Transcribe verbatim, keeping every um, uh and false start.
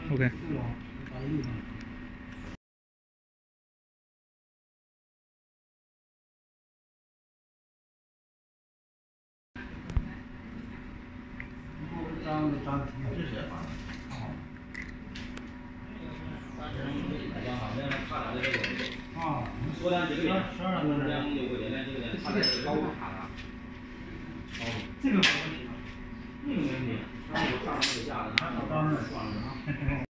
OK。 张张这些吧。啊，说两几个月，十二个两六个月，两几个月，他这是高卡了。哦，这个没问题，那个没问题。那我上那个架子，他当然算了啊。